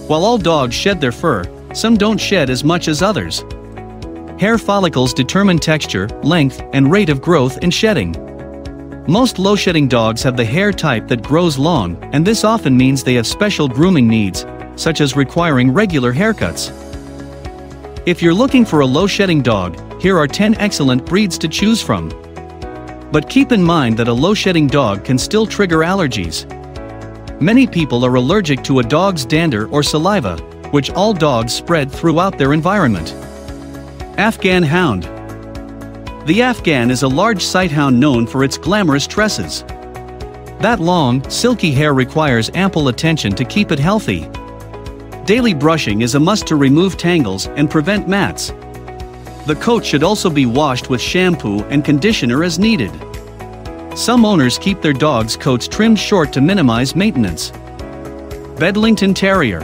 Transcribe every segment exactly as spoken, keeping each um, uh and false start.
While all dogs shed their fur, some don't shed as much as others. Hair follicles determine texture, length, and rate of growth in shedding. Most low-shedding dogs have the hair type that grows long, and this often means they have special grooming needs, such as requiring regular haircuts. If you're looking for a low-shedding dog, here are ten excellent breeds to choose from. But keep in mind that a low-shedding dog can still trigger allergies. Many people are allergic to a dog's dander or saliva, which all dogs spread throughout their environment. Afghan Hound. The Afghan is a large sighthound known for its glamorous tresses. That long, silky hair requires ample attention to keep it healthy. Daily brushing is a must to remove tangles and prevent mats. The coat should also be washed with shampoo and conditioner as needed. Some owners keep their dogs' coats trimmed short to minimize maintenance. Bedlington Terrier.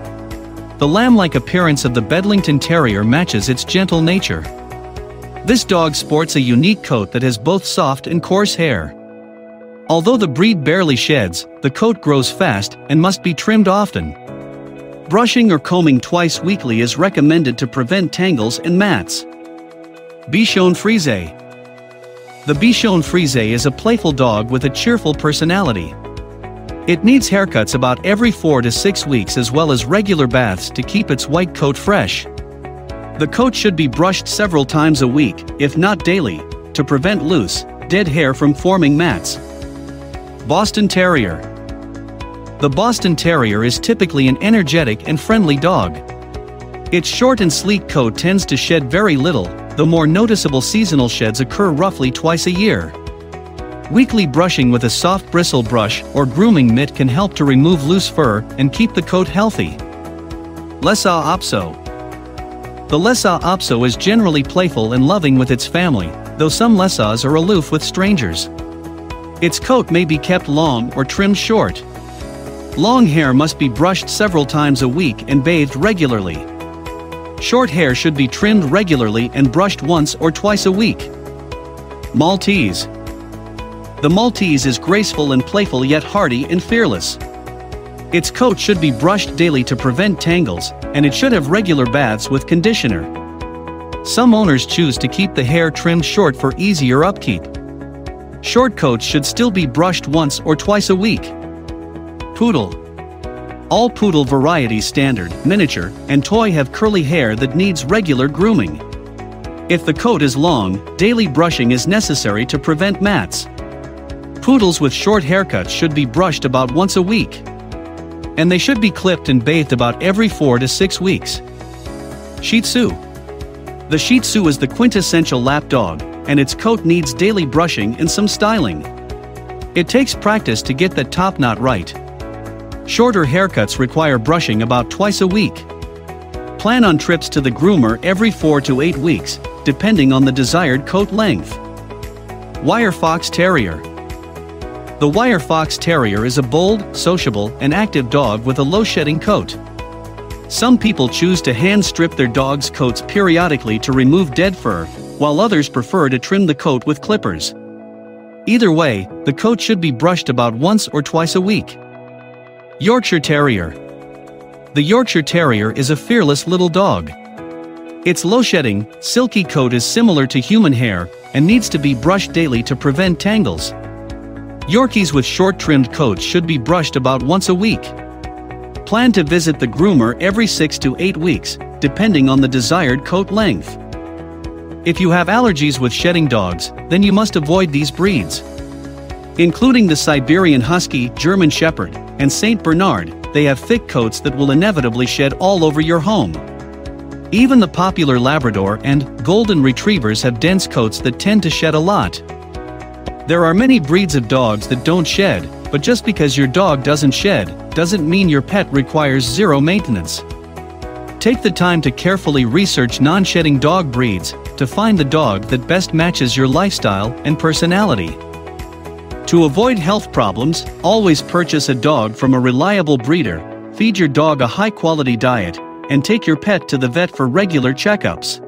The lamb-like appearance of the Bedlington Terrier matches its gentle nature. This dog sports a unique coat that has both soft and coarse hair. Although the breed barely sheds, the coat grows fast and must be trimmed often. Brushing or combing twice weekly is recommended to prevent tangles and mats. Bichon Frise. The Bichon Frise is a playful dog with a cheerful personality. It needs haircuts about every four to six weeks as well as regular baths to keep its white coat fresh. The coat should be brushed several times a week, if not daily, to prevent loose, dead hair from forming mats. Boston Terrier. The Boston Terrier is typically an energetic and friendly dog. Its short and sleek coat tends to shed very little, though more noticeable seasonal sheds occur roughly twice a year. Weekly brushing with a soft bristle brush or grooming mitt can help to remove loose fur and keep the coat healthy. Lhasa Apso. The Lhasa Apso is generally playful and loving with its family, though some Lhasas are aloof with strangers. Its coat may be kept long or trimmed short. Long hair must be brushed several times a week and bathed regularly. Short hair should be trimmed regularly and brushed once or twice a week. Maltese. The Maltese is graceful and playful yet hardy and fearless. Its coat should be brushed daily to prevent tangles, and it should have regular baths with conditioner. Some owners choose to keep the hair trimmed short for easier upkeep. Short coats should still be brushed once or twice a week. Poodle. All poodle varieties, standard, miniature, and toy, have curly hair that needs regular grooming. If the coat is long, daily brushing is necessary to prevent mats. Poodles with short haircuts should be brushed about once a week. And they should be clipped and bathed about every four to six weeks. Shih Tzu. The Shih Tzu is the quintessential lap dog, and its coat needs daily brushing and some styling. It takes practice to get that top knot right. Shorter haircuts require brushing about twice a week. Plan on trips to the groomer every four to eight weeks, depending on the desired coat length. Wire Fox Terrier. The Wire Fox Terrier is a bold, sociable, and active dog with a low-shedding coat. Some people choose to hand-strip their dogs' coats periodically to remove dead fur, while others prefer to trim the coat with clippers. Either way, the coat should be brushed about once or twice a week. Yorkshire Terrier. The Yorkshire Terrier is a fearless little dog. Its low-shedding, silky coat is similar to human hair and needs to be brushed daily to prevent tangles. Yorkies with short-trimmed coats should be brushed about once a week. Plan to visit the groomer every six to eight weeks, depending on the desired coat length. If you have allergies with shedding dogs, then you must avoid these breeds. Including the Siberian Husky, German Shepherd, and Saint Bernard, they have thick coats that will inevitably shed all over your home. Even the popular Labrador and Golden Retrievers have dense coats that tend to shed a lot. There are many breeds of dogs that don't shed, but just because your dog doesn't shed, doesn't mean your pet requires zero maintenance. Take the time to carefully research non-shedding dog breeds to find the dog that best matches your lifestyle and personality. To avoid health problems, always purchase a dog from a reliable breeder, feed your dog a high-quality diet, and take your pet to the vet for regular checkups.